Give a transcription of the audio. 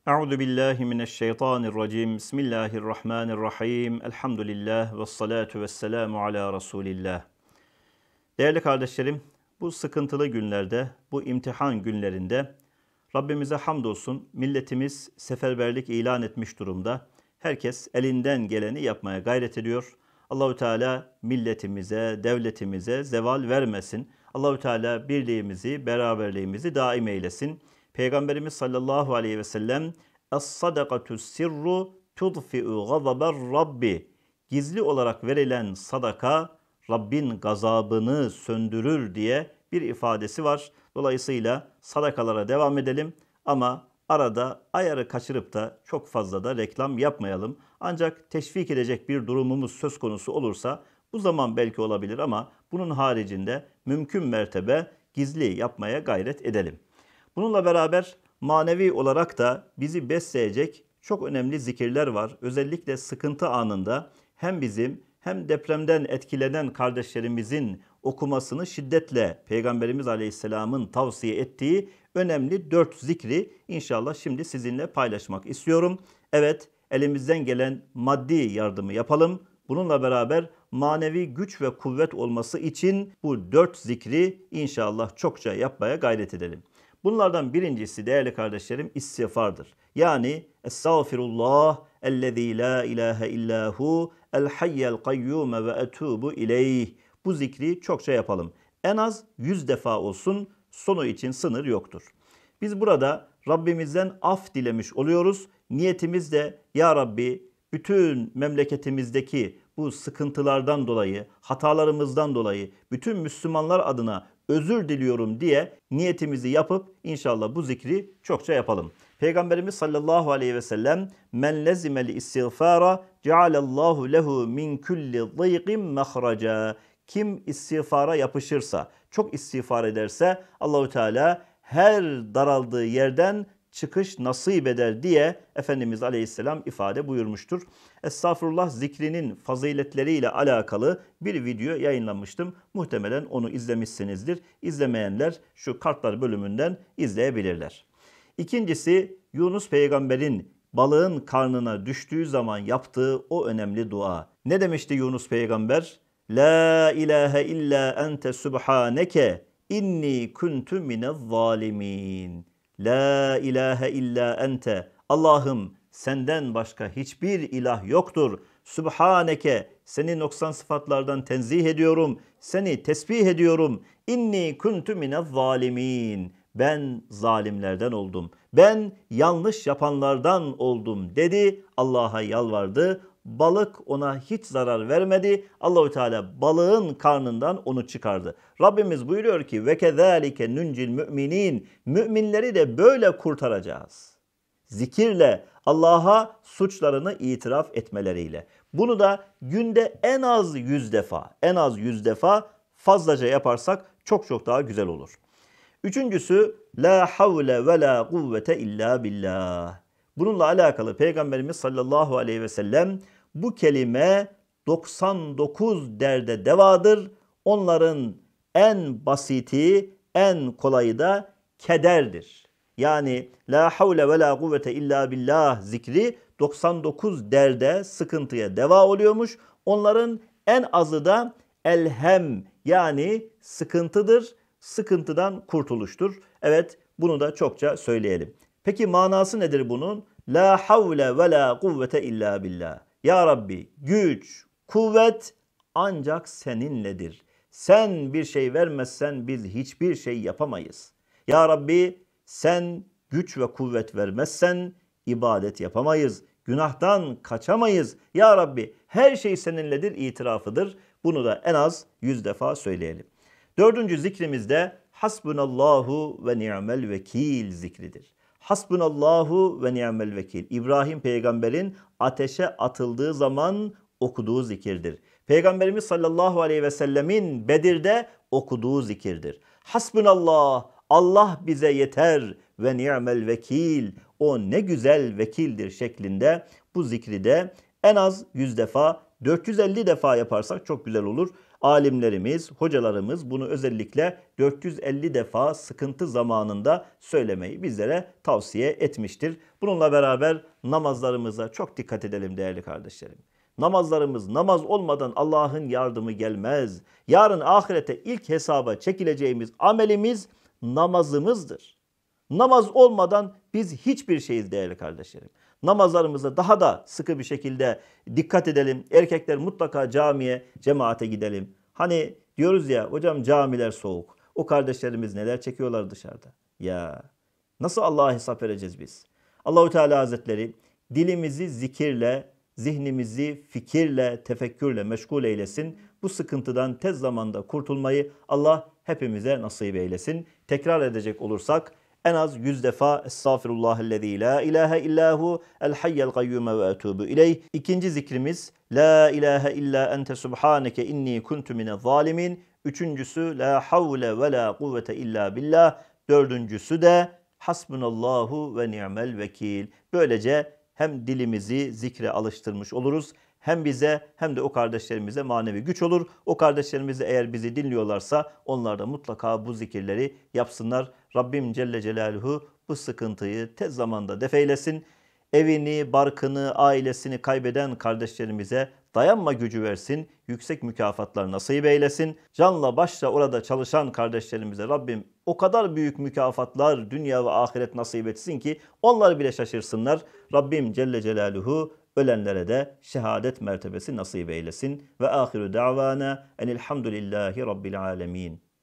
Euzu billahi mineşşeytanirracim. Bismillahirrahmanirrahim. Elhamdülillah ve salatu vesselamu ala Resulillah. Değerli kardeşlerim, bu sıkıntılı günlerde, bu imtihan günlerinde Rabbimize hamdolsun milletimiz seferberlik ilan etmiş durumda. Herkes elinden geleni yapmaya gayret ediyor. Allahü Teala milletimize, devletimize zeval vermesin. Allahü Teala birliğimizi, beraberliğimizi daim eylesin. Peygamberimiz sallallahu aleyhi ve sellem Es-sadakatu sirru tudfi'u gazaber Rabbi. Gizli olarak verilen sadaka Rabbin gazabını söndürür diye bir ifadesi var. Dolayısıyla sadakalara devam edelim ama arada ayarı kaçırıp da çok fazla da reklam yapmayalım. Ancak teşvik edecek bir durumumuz söz konusu olursa bu zaman belki olabilir ama bunun haricinde mümkün mertebe gizli yapmaya gayret edelim. Bununla beraber manevi olarak da bizi besleyecek çok önemli zikirler var. Özellikle sıkıntı anında hem bizim hem depremden etkilenen kardeşlerimizin okumasını şiddetle Peygamberimiz Aleyhisselam'ın tavsiye ettiği önemli 4 zikri inşallah şimdi sizinle paylaşmak istiyorum. Evet, elimizden gelen maddi yardımı yapalım. Bununla beraber manevi güç ve kuvvet olması için bu 4 zikri inşallah çokça yapmaya gayret edelim. Bunlardan birincisi değerli kardeşlerim istiğfardır. Yani Estağfirullah ellezî la ilahe illahu el hayyel kayyume ve etubu ileyh. Bu zikri çokça yapalım. En az 100 defa olsun, sonu için sınır yoktur. Biz burada Rabbimizden af dilemiş oluyoruz. Niyetimiz de ya Rabbi bütün memleketimizdeki bu sıkıntılardan dolayı, hatalarımızdan dolayı bütün Müslümanlar adına özür diliyorum diye niyetimizi yapıp inşallah bu zikri çokça yapalım. Peygamberimiz sallallahu aleyhi ve sellem men lezimel istiğfara cealallahu lehu min kulli zayqin mahraca. Kim istiğfara yapışırsa, çok istiğfar ederse Allahu Teala her daraldığı yerden çıkış nasip eder diye Efendimiz Aleyhisselam ifade buyurmuştur. Estağfurullah zikrinin faziletleriyle alakalı bir video yayınlamıştım. Muhtemelen onu izlemişsinizdir. İzlemeyenler şu kartlar bölümünden izleyebilirler. İkincisi Yunus peygamberin balığın karnına düştüğü zaman yaptığı o önemli dua. Ne demişti Yunus peygamber? La ilahe illa ente subhaneke inni kuntu minez zalimin. La ilahe illa ente. Allah'ım senden başka hiçbir ilah yoktur. Subhaneke, seni noksan sıfatlardan tenzih ediyorum. Seni tesbih ediyorum. İnni kuntu minez zalimin. Ben zalimlerden oldum. Ben yanlış yapanlardan oldum dedi. Allah'a yalvardı. Balık ona hiç zarar vermedi. Allahü Teala balığın karnından onu çıkardı. Rabbimiz buyuruyor ki ve kezalike nuncil müminin. Müminleri de böyle kurtaracağız. Zikirle, Allah'a suçlarını itiraf etmeleriyle. Bunu da günde en az 100 defa, en az 100 defa fazlaca yaparsak çok çok daha güzel olur. Üçüncüsü la havle ve la kuvvete illa billah. Bununla alakalı Peygamberimiz sallallahu aleyhi ve sellem bu kelime 99 derde devadır. Onların en basiti, en kolayı da kederdir. Yani la havle ve la kuvvete illa billah zikri 99 derde, sıkıntıya deva oluyormuş. Onların en azı da elhem yani sıkıntıdır. Sıkıntıdan kurtuluştur. Evet, bunu da çokça söyleyelim. Peki manası nedir bunun? La havle ve la kuvvete illa billah. Ya Rabbi güç, kuvvet ancak seninledir. Sen bir şey vermezsen biz hiçbir şey yapamayız. Ya Rabbi sen güç ve kuvvet vermezsen ibadet yapamayız. Günahtan kaçamayız. Ya Rabbi her şey seninledir itirafıdır. Bunu da en az 100 defa söyleyelim. Dördüncü zikrimizde hasbunallahu ve ni'mel vekil zikridir. Hasbunallahu ve ni'mel vekil. İbrahim peygamberin ateşe atıldığı zaman okuduğu zikirdir. Peygamberimiz sallallahu aleyhi ve sellemin Bedir'de okuduğu zikirdir. Hasbunallah, Allah bize yeter ve ni'mel vekil. O ne güzel vekildir şeklinde bu zikri de en az 100 defa, 450 defa yaparsak çok güzel olur. Alimlerimiz, hocalarımız bunu özellikle 450 defa sıkıntı zamanında söylemeyi bizlere tavsiye etmiştir. Bununla beraber namazlarımıza çok dikkat edelim değerli kardeşlerim. Namazlarımız namaz olmadan Allah'ın yardımı gelmez. Yarın ahirete ilk hesaba çekileceğimiz amelimiz namazımızdır. Namaz olmadan biz hiçbir şeyiz değerli kardeşlerim. Namazlarımıza daha da sıkı bir şekilde dikkat edelim. Erkekler mutlaka camiye, cemaate gidelim. Hani diyoruz ya hocam camiler soğuk. O kardeşlerimiz neler çekiyorlar dışarıda. Ya nasıl Allah'a hesap vereceğiz biz? Allahu Teala Hazretleri dilimizi zikirle, zihnimizi fikirle, tefekkürle meşgul eylesin. Bu sıkıntıdan tez zamanda kurtulmayı Allah hepimize nasip eylesin. Tekrar edecek olursak en az 100 defa Estağfirullahellezî la ilahe illahu el hayyel kayyume ve etûbü ileyh. İkinci zikrimiz La ilahe illa ente subhaneke inni kuntu minez zalimin. Üçüncüsü La havle ve la kuvvete illa billah. Dördüncüsü de Hasbunallahu ve ni'mel vekil. Böylece hem dilimizi zikre alıştırmış oluruz. Hem bize hem de o kardeşlerimize manevi güç olur. O kardeşlerimiz de eğer bizi dinliyorlarsa onlar da mutlaka bu zikirleri yapsınlar. Rabbim Celle Celaluhu bu sıkıntıyı tez zamanda defeylesin. Evini, barkını, ailesini kaybeden kardeşlerimize dayanma gücü versin. Yüksek mükafatlar nasip eylesin. Canla başla orada çalışan kardeşlerimize Rabbim o kadar büyük mükafatlar dünya ve ahiret nasip etsin ki onlar bile şaşırsınlar. Rabbim Celle Celaluhu ölenlere de şehadet mertebesi nasip eylesin. Ve ahiru da'vana enilhamdülillahi rabbil alemin.